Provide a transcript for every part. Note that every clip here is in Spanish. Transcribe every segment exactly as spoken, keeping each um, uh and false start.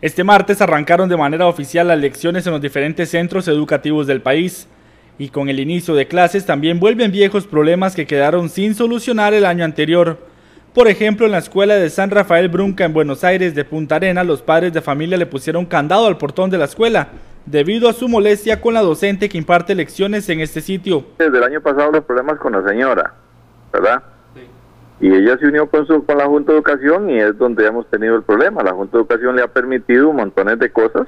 Este martes arrancaron de manera oficial las lecciones en los diferentes centros educativos del país. Y con el inicio de clases también vuelven viejos problemas que quedaron sin solucionar el año anterior. Por ejemplo, en la escuela de San Rafael Brunca en Buenos Aires de Punta Arenas, los padres de familia le pusieron candado al portón de la escuela, debido a su molestia con la docente que imparte lecciones en este sitio. Desde el año pasado los problemas con la señora, ¿verdad? Sí. Y ella se unió con, su, con la Junta de Educación y es donde hemos tenido el problema. La Junta de Educación le ha permitido montones de cosas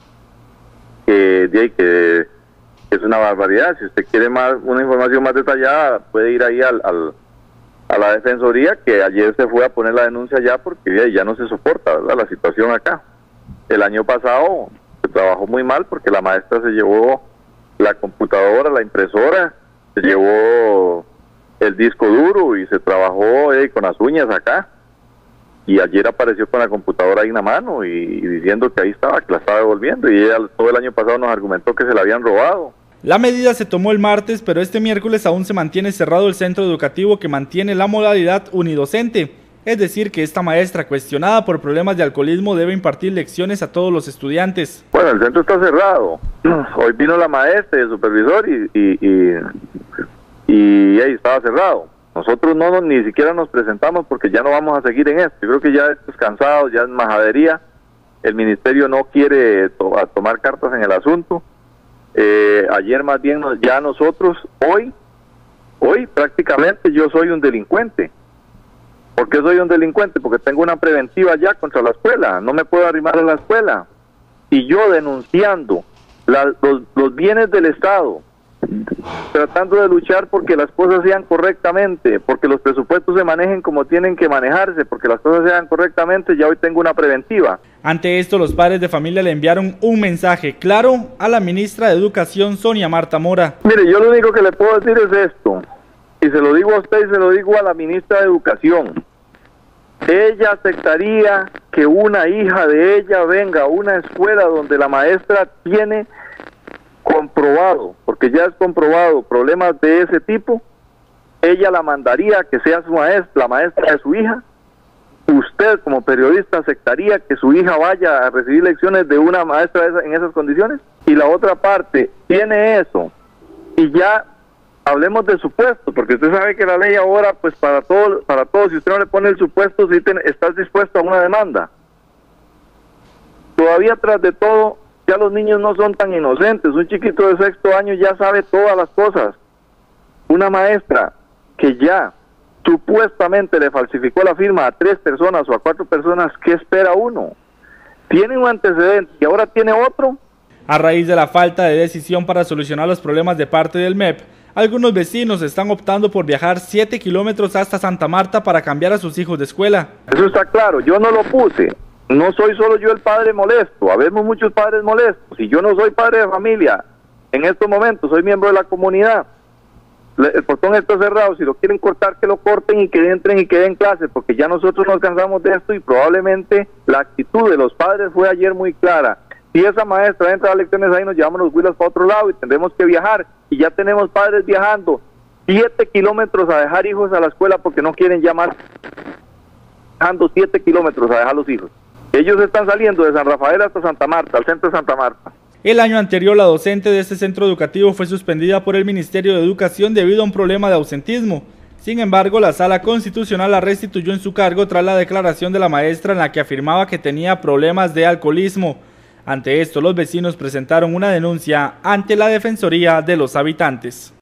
que, de, que es una barbaridad. Si usted quiere más una información más detallada, puede ir ahí al, al, a la Defensoría, que ayer se fue a poner la denuncia ya porque ya no se soporta, ¿verdad?, la situación acá. El año pasado se trabajó muy mal porque la maestra se llevó la computadora, la impresora, se llevó el disco duro y se trabajó eh, con las uñas acá. Y ayer apareció con la computadora ahí en la mano y, y diciendo que ahí estaba, que la estaba devolviendo, y ella todo el año pasado nos argumentó que se la habían robado. La medida se tomó el martes, pero este miércoles aún se mantiene cerrado el centro educativo que mantiene la modalidad unidocente, es decir, que esta maestra cuestionada por problemas de alcoholismo debe impartir lecciones a todos los estudiantes. Bueno, el centro está cerrado. Hoy vino la maestra y el supervisor y, y, y, y ahí estaba cerrado. Nosotros no nos, ni siquiera nos presentamos porque ya no vamos a seguir en esto. Yo creo que ya estamos cansados, ya es majadería. El ministerio no quiere to a tomar cartas en el asunto. Eh, ayer más bien nos, ya nosotros, hoy, hoy prácticamente yo soy un delincuente. ¿Por qué soy un delincuente? Porque tengo una preventiva ya contra la escuela. No me puedo arrimar a la escuela. Y yo denunciando la, los, los bienes del Estado, tratando de luchar porque las cosas sean correctamente, porque los presupuestos se manejen como tienen que manejarse, porque las cosas sean correctamente, ya hoy tengo una preventiva. Ante esto, los padres de familia le enviaron un mensaje claro a la ministra de Educación, Sonia Marta Mora. Mire, yo lo único que le puedo decir es esto, y se lo digo a usted y se lo digo a la ministra de Educación. Ella aceptaría que una hija de ella venga a una escuela donde la maestra tiene comprobado, porque ya es comprobado, problemas de ese tipo. Ella la mandaría a que sea su maestra, la maestra de su hija. ¿Usted como periodista aceptaría que su hija vaya a recibir lecciones de una maestra en esas condiciones? Y la otra parte, tiene eso, y ya hablemos de supuesto, porque usted sabe que la ley ahora, pues para todo, para todos, si usted no le pone el supuesto, si te, estás dispuesto a una demanda. Todavía tras de todo, ya los niños no son tan inocentes. Un chiquito de sexto año ya sabe todas las cosas. Una maestra que ya supuestamente le falsificó la firma a tres personas o a cuatro personas, ¿qué espera uno? Tiene un antecedente y ahora tiene otro. A raíz de la falta de decisión para solucionar los problemas de parte del M E P, algunos vecinos están optando por viajar siete kilómetros hasta Santa Marta para cambiar a sus hijos de escuela. Eso está claro, yo no lo puse. No soy solo yo el padre molesto, habemos muchos padres molestos. Y yo no soy padre de familia en estos momentos, soy miembro de la comunidad. El portón está cerrado, si lo quieren cortar, que lo corten y que entren y que den clases, porque ya nosotros nos cansamos de esto y probablemente la actitud de los padres fue ayer muy clara. Si esa maestra entra a lecciones ahí, nos llevamos los huilas para otro lado y tendremos que viajar. Y ya tenemos padres viajando siete kilómetros a dejar hijos a la escuela porque no quieren llamar, viajando siete kilómetros a dejar los hijos. Ellos están saliendo de San Rafael hasta Santa Marta, al centro de Santa Marta. El año anterior, la docente de este centro educativo fue suspendida por el Ministerio de Educación debido a un problema de ausentismo. Sin embargo, la Sala Constitucional la restituyó en su cargo tras la declaración de la maestra en la que afirmaba que tenía problemas de alcoholismo. Ante esto, los vecinos presentaron una denuncia ante la Defensoría de los Habitantes.